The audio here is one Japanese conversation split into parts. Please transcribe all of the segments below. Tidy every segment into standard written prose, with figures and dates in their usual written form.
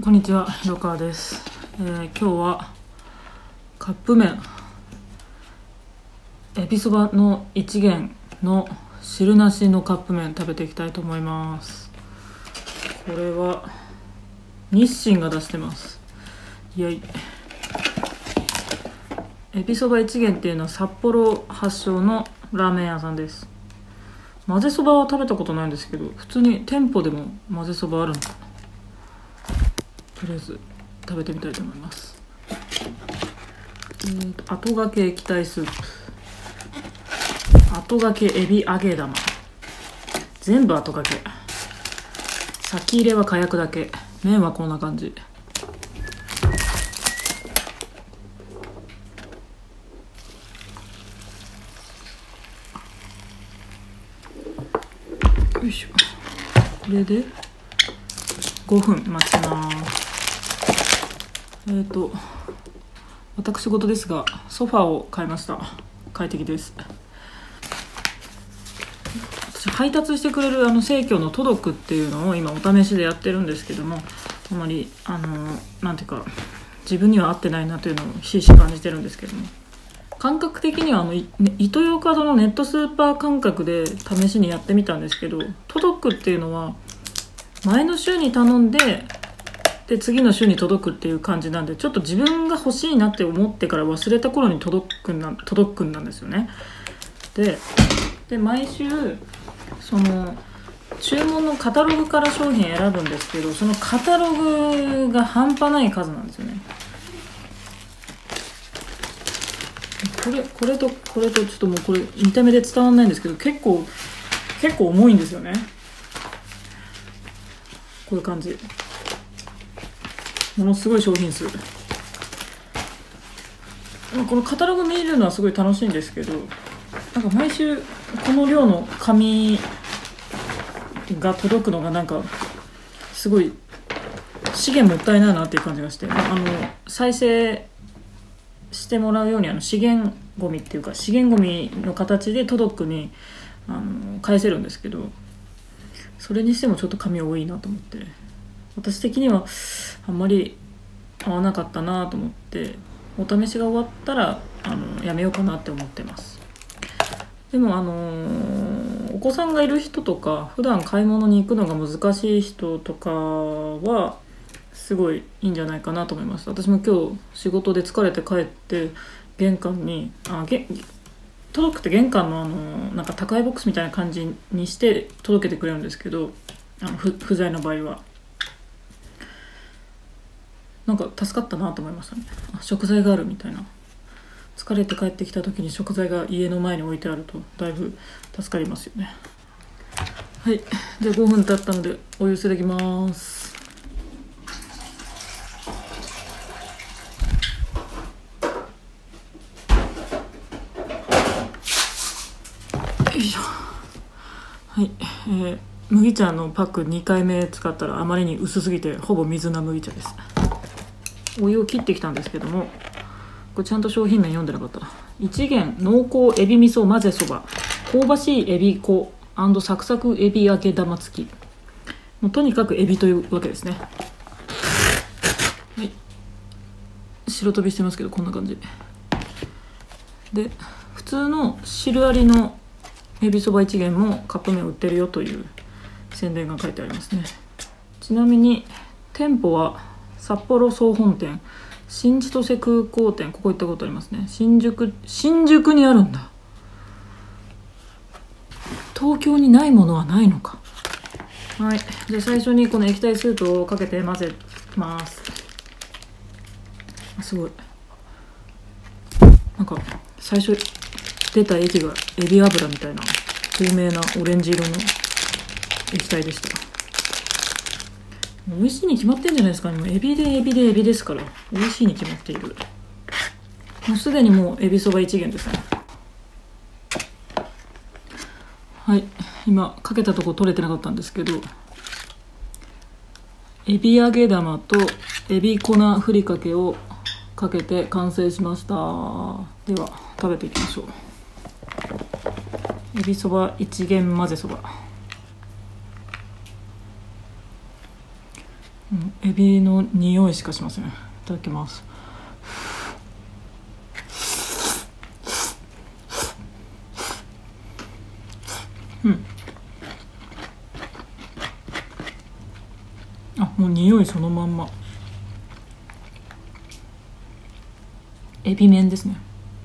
こんにちは、ひろかわです。今日はカップ麺エビそばの一元の汁なしのカップ麺食べていきたいと思います。これは日清が出してます。イエイ。エビそば一元っていうのは札幌発祥のラーメン屋さんです。混ぜそばは食べたことないんですけど、普通に店舗でも混ぜそばあるのかな。とりあえず食べてみたいと思います。後がけ液体スープ、後がけエビ揚げ玉、全部後がけ、先入れは火薬だけ、麺はこんな感じ。よいしょ。これで5分待ちます。私事ですが、ソファーを買いました。快適です。私配達してくれる生協のトドックっていうのを今お試しでやってるんですけども、あまりなんていうか自分には合ってないなというのをひしひし感じてるんですけども、感覚的にはイトーヨーカドーのネットスーパー感覚で試しにやってみたんですけど、トドックっていうのは前の週に頼んで次の週に届くっていう感じなんで、ちょっと自分が欲しいなって思ってから忘れた頃に届くんなんですよね。で毎週その注文のカタログから商品選ぶんですけど、そのカタログが半端ない数なんですよね。これとちょっともうこれ見た目で伝わんないんですけど、結構重いんですよね。こういう感じ、ものすごい商品数。このカタログ見るのはすごい楽しいんですけど、なんか毎週この量の紙が届くのがなんかすごい資源もったいないなっていう感じがして、再生してもらうように資源ゴミっていうか資源ゴミの形でトドックに返せるんですけど、それにしてもちょっと紙多いなと思って、私的にはあんまり合わなかったなと思って、お試しが終わったらやめようかなって思ってます。でもお子さんがいる人とか普段買い物に行くのが難しい人とかはすごいいいんじゃないかなと思います。私も今日仕事で疲れて帰って玄関に届くって玄関のなんか宅配ボックスみたいな感じにして届けてくれるんですけど、不在の場合はなんか助かったなと思いましたね。食材があるみたいな。疲れて帰ってきた時に食材が家の前に置いてあるとだいぶ助かりますよね。はい、じゃあ5分経ったのでお湯捨ててきます。よいしょ。はい、麦茶のパック2回目使ったらあまりに薄すぎてほぼ水な麦茶です。お湯を切ってきたんですけども、これちゃんと商品名読んでなかった。一元濃厚エビ味噌混ぜそば、香ばしいエビ粉&サクサクエビ揚げ玉付き。もうとにかくエビというわけですね。はい、白飛びしてますけどこんな感じで、普通の汁ありのエビそば一元もカップ麺売ってるよという宣伝が書いてありますね。ちなみに店舗は札幌総本店、新千歳空港店、ここ行ったことありますね。新宿にあるんだ。東京にないものはないのか。はい、じゃあ最初にこの液体スープをかけて混ぜます。すごい、なんか最初出た液がエビ油みたいな透明なオレンジ色の液体でした。美味しいに決まってんじゃないですかね。もうエビですから美味しいに決まっている。もうすでにもうエビそば一元ですね。はい、今かけたとこ取れてなかったんですけど、エビ揚げ玉とエビ粉ふりかけをかけて完成しました。では食べていきましょう。エビそば一元混ぜそば。 エビの匂いしかしません。いただきます。もう匂いそのまんま。エビ麺ですね。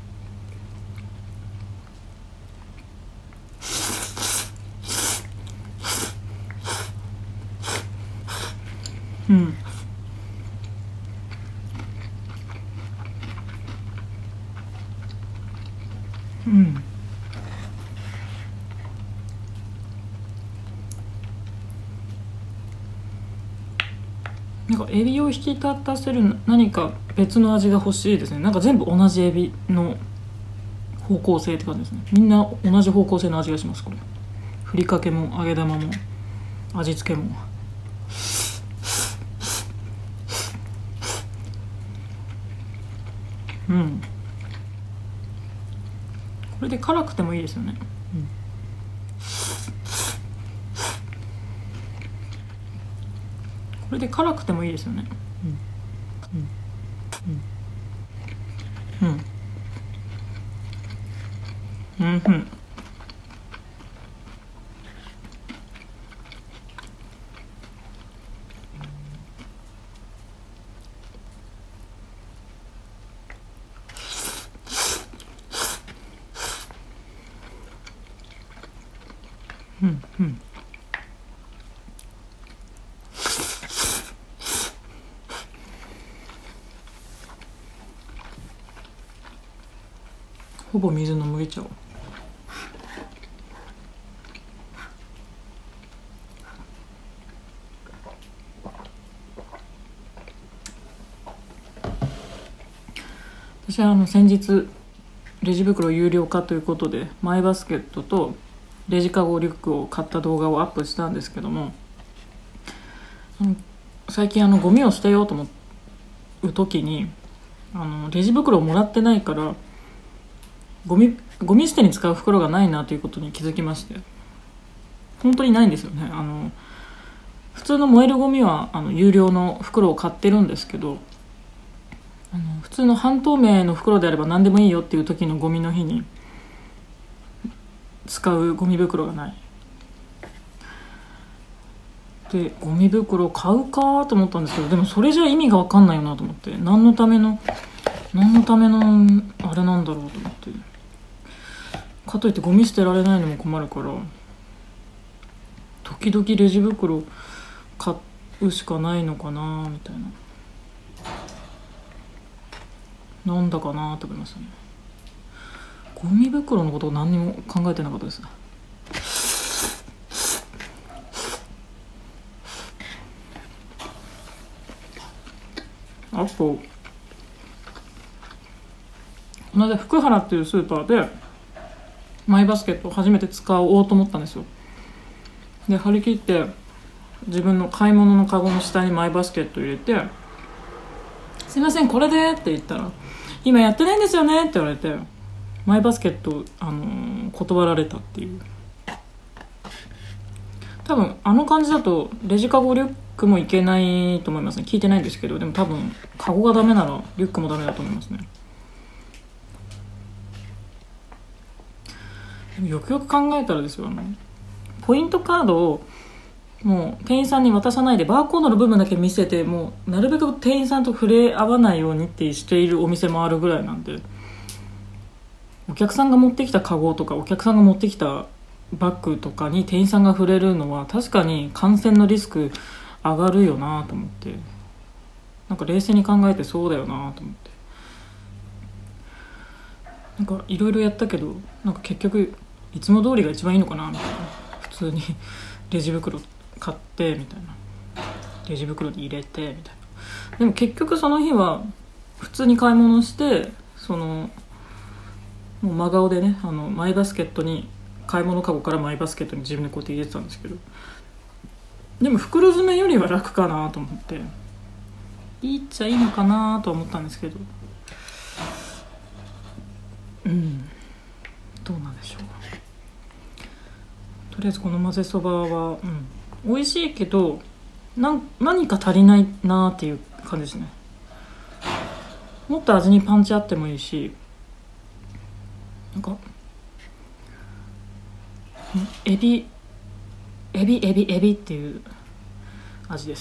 なんかエビを引き立たせる何か別の味が欲しいですね。なんか全部同じエビの方向性って感じですね。みんな同じ方向性の味がします。これふりかけも揚げ玉も味付けも。これで辛くてもいいですよね。これで辛くてもいいですよね。ほぼ水の麦茶を。私は先日レジ袋有料化ということでマイバスケットとレジカゴリュックを買った動画をアップしたんですけども、最近ゴミを捨てようと思う時にレジ袋をもらってないからゴミ捨てに使う袋がないなということに気づきまして、本当にないんですよね。普通の燃えるゴミは有料の袋を買ってるんですけど、普通の半透明の袋であれば何でもいいよっていう時のゴミの日に使うゴミ袋がない。でゴミ袋買うかと思ったんですけど、でもそれじゃ意味が分かんないよなと思って、何のためのあれなんだろうと思って、かといってゴミ捨てられないのも困るから、時々レジ袋買うしかないのかなみたいな、なんだかなと思いましたね。ゴミ袋のことを何にも考えてなかったです。あとこの間福原っていうスーパーでマイバスケットを初めて使おうと思ったんですよ。で張り切って自分の買い物のカゴの下にマイバスケットを入れて、すいませんこれでって言ったら、今やってないんですよねって言われて、マイバスケット、断られたっていう。多分感じだとレジカゴリュックもいけないと思いますね。聞いてないんですけど、でも多分カゴがダメならリュックもダメだと思いますね。よくよく考えたらですよ、ポイントカードをもう店員さんに渡さないでバーコードの部分だけ見せて、もうなるべく店員さんと触れ合わないようにってしているお店もあるぐらいなんで、お客さんが持ってきたカゴとかお客さんが持ってきたバッグとかに店員さんが触れるのは確かに感染のリスク上がるよなと思って、なんか冷静に考えてそうだよなと思って、なんかいろいろやったけど、なんか結局いつも通りが一番いいのかなみたいな。普通にレジ袋買ってみたいな、レジ袋に入れてみたいな。でも結局その日は普通に買い物して、もう真顔でね、マイバスケットに、買い物カゴからマイバスケットに自分でこうやって入れてたんですけど、でも袋詰めよりは楽かなと思って、いいっちゃいいのかなと思ったんですけど、どうなんでしょう。とりあえずこの混ぜそばは、美味しいけど、 何か足りないなーっていう感じですね。もっと味にパンチあってもいいし、なんかエビっていう味です。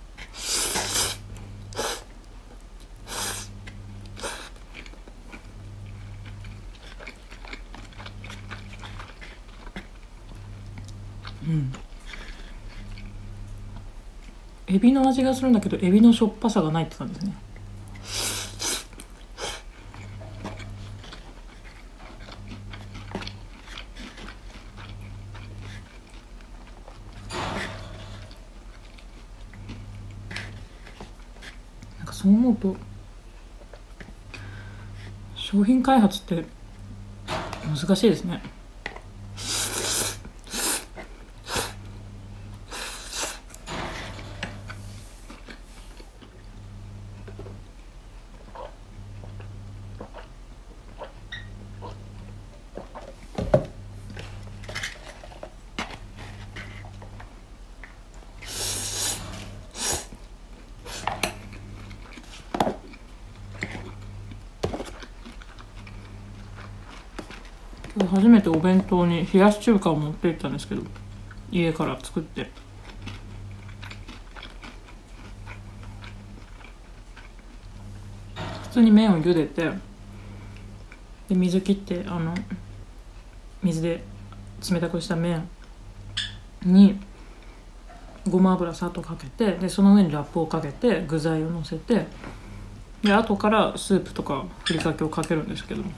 エビの味がするんだけど、エビのしょっぱさがないって感じですね。なんかそう思うと商品開発って難しいですね。初めてお弁当に冷やし中華を持って行ったんですけど、家から作って普通に麺を茹でて、で水切って、水で冷たくした麺にごま油さっとかけて、でその上にラップをかけて具材をのせて、で後からスープとかふりかけをかけるんですけど、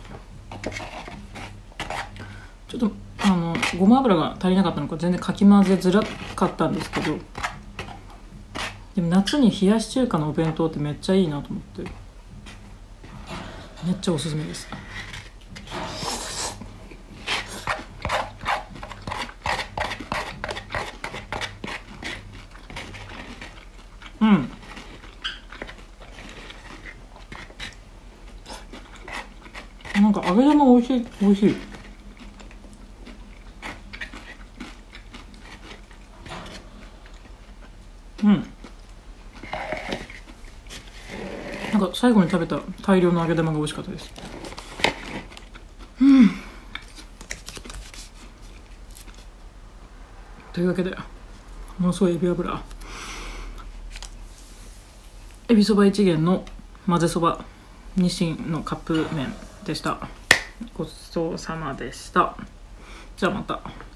ちょっとごま油が足りなかったのか全然かき混ぜづらかったんですけど、でも夏に冷やし中華のお弁当ってめっちゃいいなと思って、めっちゃおすすめです。なんか揚げ玉美味しい。なんか最後に食べた大量の揚げ玉が美味しかったです。というわけで、ものすごいエビ油、エビそば一元の混ぜそば日清のカップ麺でした。ごちそうさまでした。じゃあまた。